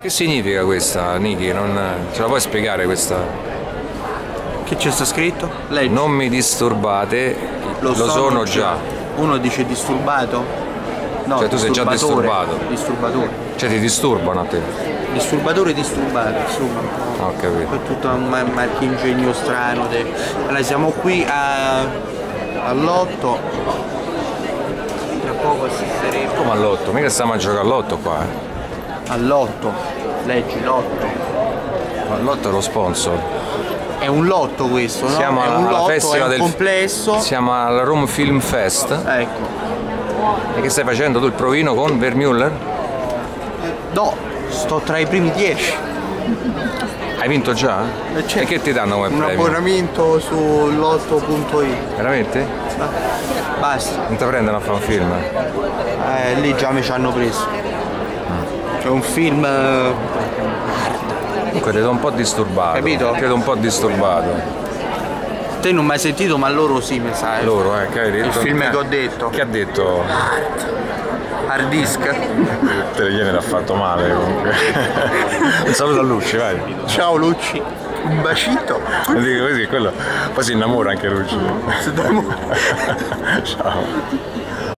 Che significa questa, Niki? Non ce la puoi spiegare questa? Che c'è sta scritto? Leggi. Non mi disturbate, lo sono già. Uno dice disturbato? No, Cioè tu sei già disturbato. Disturbatore. Cioè ti disturbano a te. Disturbatore disturbato, insomma. Ho capito. È tutto un marchingegno strano. Allora siamo qui all'otto. Tra poco assisteremo. Come all'otto? Mica stiamo a giocare all'otto qua, All'otto. Leggi l'otto. Ma l'otto è lo sponsor. È un lotto questo, no? Siamo è un alla lotto, festival è un del complesso. Siamo al Rome Film Fest. Ecco. E che stai facendo tu il provino con Vermeulen? No, sto tra i primi 10. Hai vinto già? Certo. E che ti danno come Un premio? abbonamento su lotto.it. Veramente? Basta. Non ti prendono a fare un film? Lì già mi ci hanno preso. C'è un film. Comunque ti vedo un po' disturbato. Capito? Ti vedo un po' disturbato. Te non mi hai sentito, ma loro sì, mi sa. Loro, che hai detto? Il film che ho detto. Che ha detto? Hard disk. Te le gliene l'ha fatto male comunque. Un saluto a Lucci, vai. Ciao Lucci. Un bacito. Dico così, quello. Poi si innamora anche Lucci. Si innamora. Ciao.